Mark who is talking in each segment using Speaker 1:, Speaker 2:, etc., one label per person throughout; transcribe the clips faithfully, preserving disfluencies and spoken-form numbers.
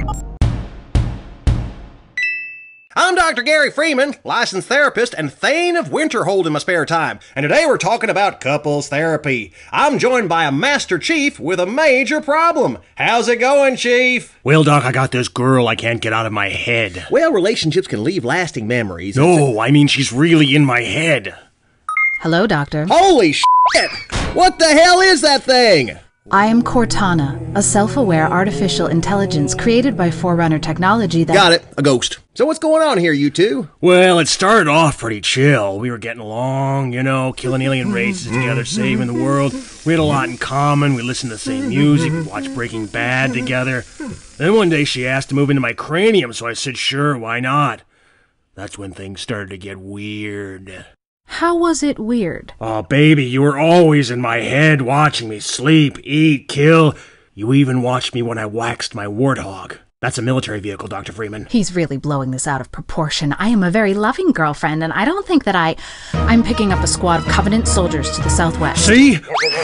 Speaker 1: I'm Doctor Gary Freeman, licensed therapist and Thane of Winterhold in my spare time, and today we're talking about couples therapy. I'm joined by a Master Chief with a major problem. How's it going, Chief?
Speaker 2: Well, Doc, I got this girl I can't get out of my head.
Speaker 1: Well, relationships can leave lasting memories.
Speaker 2: No, I mean she's really in my head.
Speaker 3: Hello, Doctor.
Speaker 1: Holy shit! What the hell is that thing?
Speaker 3: I am Cortana, a self-aware artificial intelligence created by Forerunner technology that—
Speaker 1: Got it, a ghost. So what's going on here, you two?
Speaker 2: Well, it started off pretty chill. We were getting along, you know, killing alien races together, saving the world. We had a lot in common. We listened to the same music. We watched Breaking Bad together. Then one day she asked to move into my cranium, so I said, sure, why not? That's when things started to get weird.
Speaker 3: How was it weird?
Speaker 2: Oh, baby, you were always in my head, watching me sleep, eat, kill. You even watched me when I waxed my warthog. That's a military vehicle, Doctor Freeman.
Speaker 3: He's really blowing this out of proportion. I am a very loving girlfriend, and I don't think that I... I'm picking up a squad of Covenant soldiers to the southwest.
Speaker 2: See?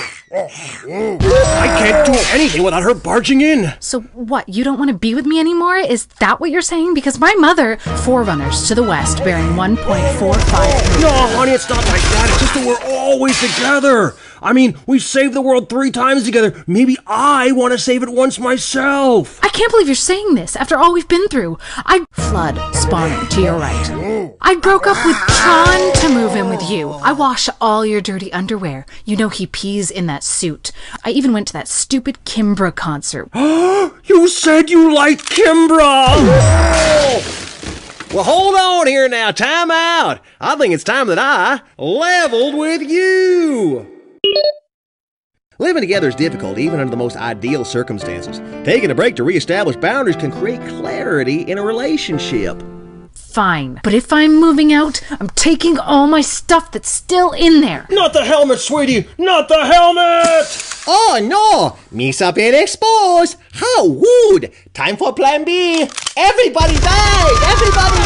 Speaker 2: I can't do anything without her barging in.
Speaker 3: So what, you don't want to be with me anymore? Is that what you're saying? Because my mother... Forerunners to the west, bearing one point four five...
Speaker 2: No, honey, it's not like that. It's just that we're always together. I mean, we've saved the world three times together. Maybe I want to save it once myself.
Speaker 3: I can't believe you're saying this after all we've been through. I... Flood spawning to your right. I broke up with Tron to move in with you. I wash all your dirty underwear. You know he pees in that suit. I even went to that stupid Kimbra concert.
Speaker 2: You said you liked Kimbra!
Speaker 1: Well, hold on here now. Time out. I think it's time that I leveled with you. Living together is difficult, even under the most ideal circumstances. Taking a break to reestablish boundaries can create clarity in a relationship.
Speaker 3: Fine. But if I'm moving out, I'm taking all my stuff that's still in there.
Speaker 2: Not the helmet, sweetie! Not the helmet!
Speaker 1: Oh no! Misa been exposed! How rude! Time for plan B! Everybody died! Everybody